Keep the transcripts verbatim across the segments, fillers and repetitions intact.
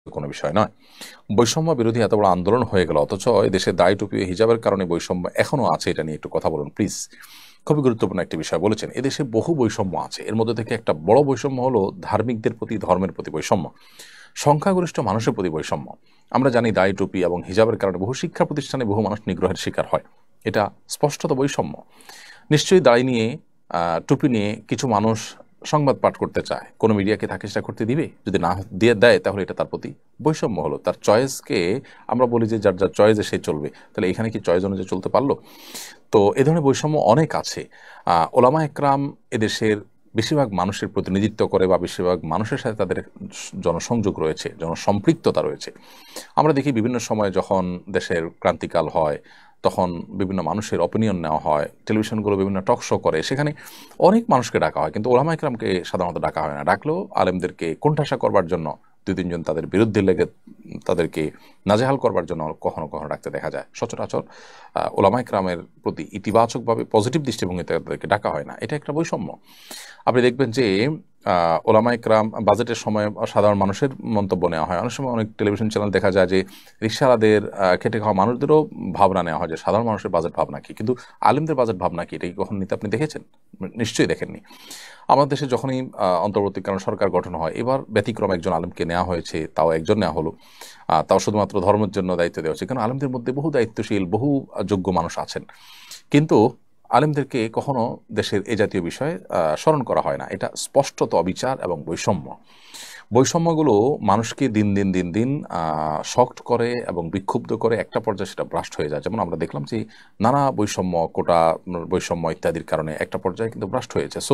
কোনো বিষয় নয়। বৈষম্য বিরোধী এত বড় আন্দোলন হয়ে গেল, অথচ দেশের দাড়ি টুপি হিজাবের কারণে বৈষম্য এখনো আছে। এটা নিয়ে একটু কথা বলুন প্লিজ। খুবই গুরুত্বপূর্ণ একটি বিষয় বলেছেন। এদেশে বহু বৈষম্য আছে, এর মধ্যে থেকে একটা বড় বৈষম্য হলো ধার্মিকদের প্রতি, ধর্মের প্রতি বৈষম্য, সংখ্যাগরিষ্ঠ মানুষের প্রতি বৈষম্য। আমরা জানি দাড়ি টুপি এবং হিজাবের কারণে বহু শিক্ষা প্রতিষ্ঠানে বহু মানুষ নিগ্রহের শিকার হয়। এটা স্পষ্টত বৈষম্য। নিশ্চয়ই দাড়ি নিয়ে আহ, টুপি নিয়ে কিছু মানুষ সংবাদ পাঠ করতে চায়, কোনো মিডিয়াকে তাকে সেটা করতে দিবে? যদি না দিয়ে দেয় তাহলে এটা তার প্রতি বৈষম্য হলো। তার চয়েসকে আমরা বলি যে যার যার চয়েসে সে চলবে, তাহলে এখানে কি চয়েস অনুযায়ী চলতে পারলো? তো এ ধরনের বৈষম্য অনেক আছে। আহ, ওলামা একরাম এদেশের বেশিরভাগ মানুষের প্রতিনিধিত্ব করে, বা বেশিরভাগ মানুষের সাথে তাদের জনসংযোগ রয়েছে, জনসম্পৃক্ততা রয়েছে। আমরা দেখি বিভিন্ন সময় যখন দেশের ক্রান্তিকাল হয়, তখন বিভিন্ন মানুষের অপিনিয়ন নেওয়া হয়, টেলিভিশনগুলো বিভিন্ন টক শো করে, সেখানে অনেক মানুষকে ডাকা হয়, কিন্তু ওলামা একরামকে সাধারণত ডাকা হয় না। ডাকলেও আলেমদেরকে কোণঠাসা করবার জন্য, দুই তিনজন তাদের বিরুদ্ধে লেগে তাদেরকে নাজেহাল করবার জন্য কখনো কখনো ডাকতে দেখা যায়। সচরাচর আহ, ওলামা একরামের প্রতি ইতিবাচকভাবে পজিটিভ দৃষ্টিভঙ্গিতে তাদেরকে ডাকা হয় না। এটা একটা বৈষম্য। আপনি দেখবেন যে আহ, ওলামা একরাম বাজেটের সময় সাধারণ মানুষের মন্তব্য নেওয়া হয়। অনেক সময় অনেক টেলিভিশন চ্যানেল দেখা যায় যে রিকশাওয়ালাদের, আহ, খেটে খাওয়া মানুষদেরও ভাবনা নেওয়া হয় যে সাধারণ মানুষের বাজেট ভাবনা কি, কিন্তু আলেমদের বাজেট ভাবনা কি, এটা কি কখন নিতে আপনি দেখেছেন? নিশ্চয়ই দেখেননি। আমাদের দেশে যখনই আহ, অন্তর্বর্তীকালীন সরকার গঠন হয়, এবার ব্যতিক্রম একজন আলেমকে নেওয়া হয়েছে, তাও একজন নেওয়া হলো, আহ, তাও শুধুমাত্র ধর্মের জন্য দায়িত্ব দেওয়া হচ্ছে। কারণ আলেমদের মধ্যে বহু দায়িত্বশীল, বহু আহ, যোগ্য মানুষ আছেন, কিন্তু আলেমদেরকে কখনো দেশের এ জাতীয় বিষয়ে আহ, স্মরণ করা হয় না। এটা স্পষ্টত অবিচার এবং বৈষম্য। বৈষম্যগুলো মানুষকে দিন দিন দিন দিন শক্ট করে এবং বিক্ষুব্ধ করে, একটা পর্যায়ে সেটা ব্রাস্ট হয়ে যায়। যেমন আমরা দেখলাম যে নানা বৈষম্য, কোটা বৈষম্য ইত্যাদির কারণে একটা পর্যায়ে কিন্তু ব্রাস্ট হয়েছে। সো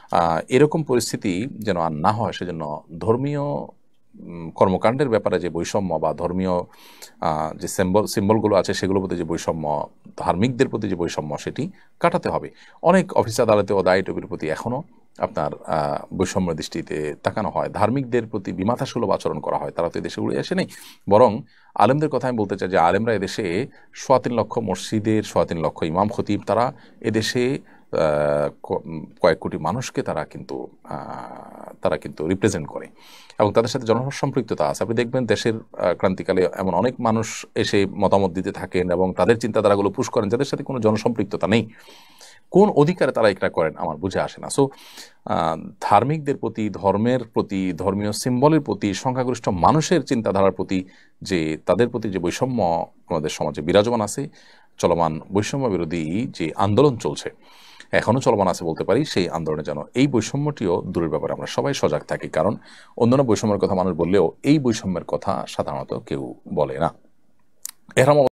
এরকম পরিস্থিতি যেন আর না হয়, সেজন্য ধর্মীয় উম, কর্মকাণ্ডের ব্যাপারে যে বৈষম্য, বা ধর্মীয় আহ, যে সিম্বল সিম্বলগুলো আছে সেগুলোর প্রতি যে বৈষম্য, ধার্মিকদের প্রতি যে বৈষম্য, সেটি কাটাতে হবে। অনেক অফিস আদালতে ও দায়ী টুপির প্রতি এখনও আপনার আহ, বৈষম্য দৃষ্টিতে তাকানো হয়, ধার্মিকদের প্রতি বিমাথাসুলভ আচরণ করা হয়। তারা তো এদেশে উড়ে আসে নেই। বরং আলেমদের কথা আমি বলতে চাই যে আলেমরা এদেশে সোয়া তিন লক্ষ মসজিদের সোয়া তিন লক্ষ ইমাম খতিব, তারা এদেশে আহ, ক- কয়েক কোটি মানুষকে তারা কিন্তু আহ, তারা কিন্তু রিপ্রেজেন্ট করে, এবং তাদের সাথে জনসম্পৃক্ততা আছে। আপনি দেখবেন দেশের আহ, ক্রান্তিকালে এমন অনেক মানুষ এসে মতামত দিতে থাকেন এবং তাদের চিন্তাধারাগুলো পুশ করেন, যাদের সাথে কোনো জনসম্পৃক্ততা নেই। কোন অধিকারে তারা এটা করেন আমার বুঝে আসে না। সো ধার্মিকদের প্রতি, ধর্মের প্রতি, ধর্মীয় সিম্বলের প্রতি, সংখ্যাগরিষ্ঠ মানুষের চিন্তাধারার প্রতি যে তাদের প্রতি যে বৈষম্য আমাদের সমাজে বিরাজমান আছে, চলমান বৈষম্য বিরোধী যে আন্দোলন চলছে, এখনও চলমান আছে বলতে পারি, সেই আন্দোলনে যেন এই বৈষম্যটিও দূরের ব্যাপারে আমরা সবাই সজাগ থাকি। কারণ অন্যান্য বৈষম্যের কথা মানুষ বললেও এই বৈষম্যের কথা সাধারণত কেউ বলে না। এরকম